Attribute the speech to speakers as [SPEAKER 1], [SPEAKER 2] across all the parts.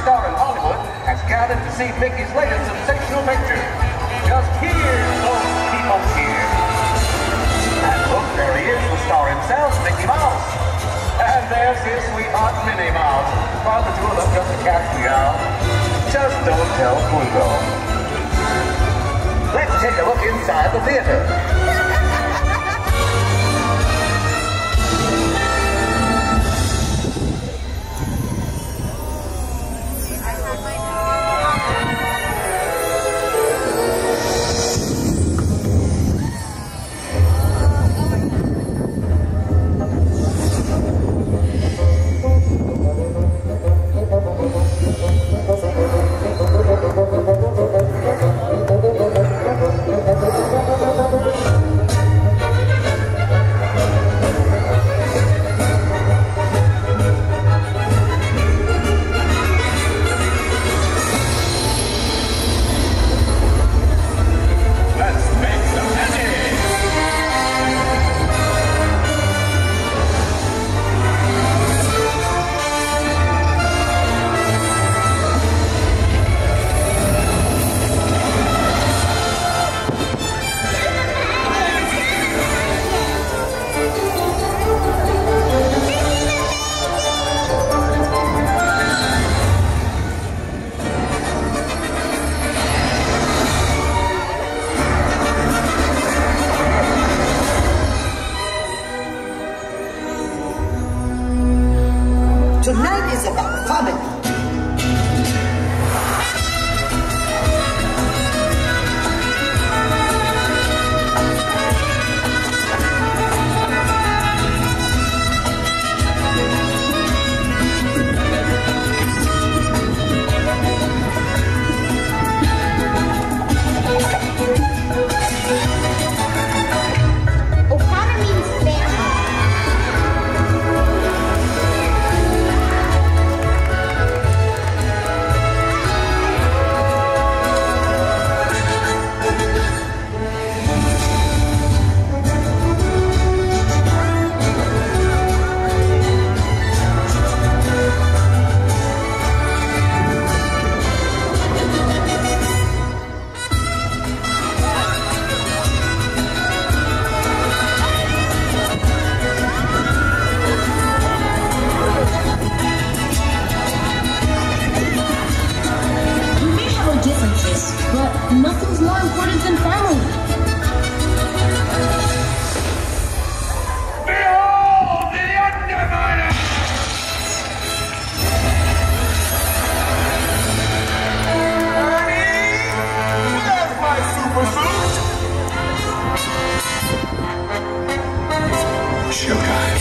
[SPEAKER 1] star in Hollywood has gathered to see Mickey's latest sensational picture. Just here's those people cheer. And look, there he is, the star himself, Mickey Mouse. And there's his sweetheart, Minnie Mouse. While the two of them just catch me out. Just don't tell Pluto. Let's take a look inside the theater.
[SPEAKER 2] Tonight is about family.
[SPEAKER 3] But nothing's more important than family.
[SPEAKER 1] Behold the Underminer! Ernie! Where's my super suit? Showtime.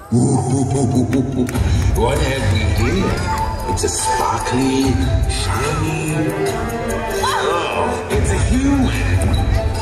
[SPEAKER 4] What have we here? It's a sparkly, shiny... Oh, it's a human!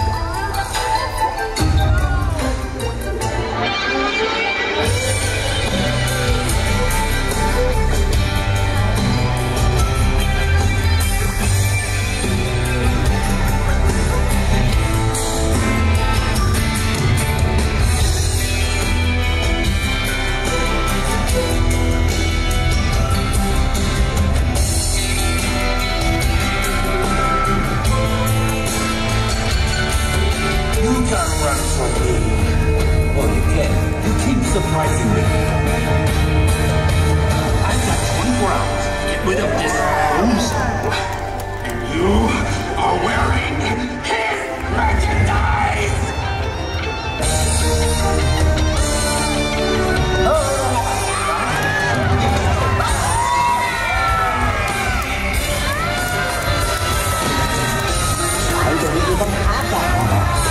[SPEAKER 4] Surprising me. I've got 24 hours to get rid of this loser. And you are wearing his merchandise!
[SPEAKER 2] I don't even have that one.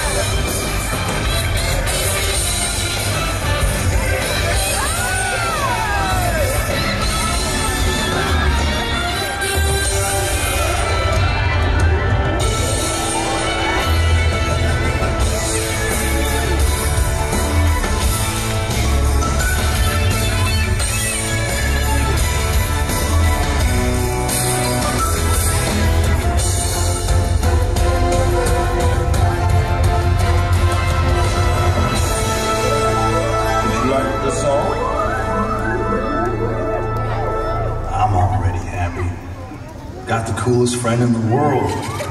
[SPEAKER 5] I'm already happy. Got the coolest friend in the world.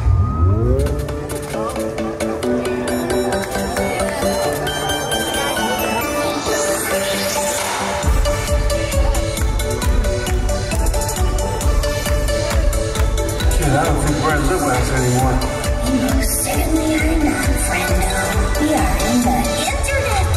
[SPEAKER 5] Kid, I don't think we're in Litwax anymore.
[SPEAKER 3] You certainly are not, friendo. We are in the internet.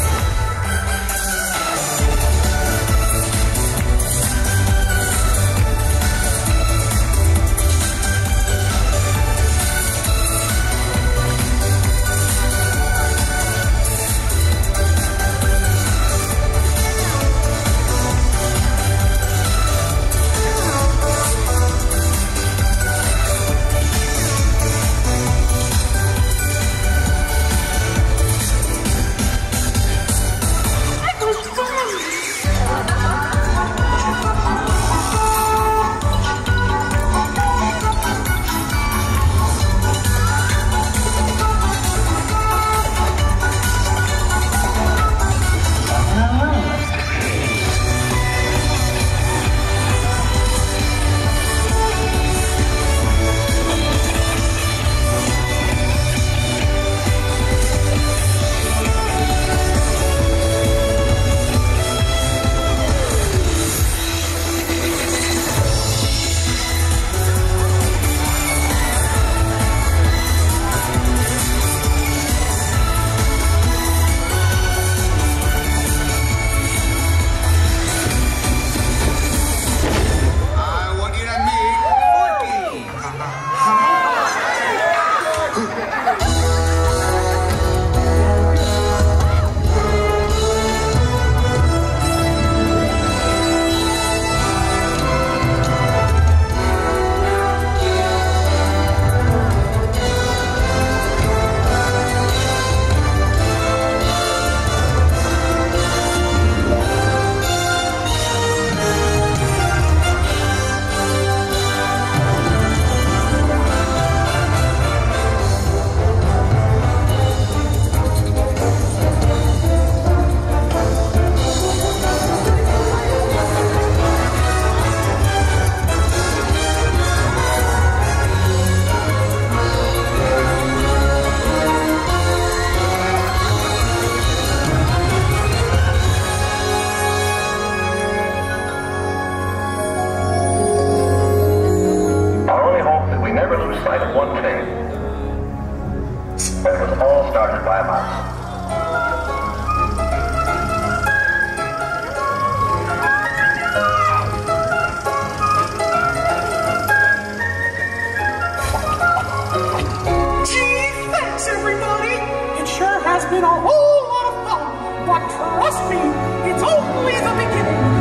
[SPEAKER 6] Been a whole lot of fun But trust me, it's only the beginning.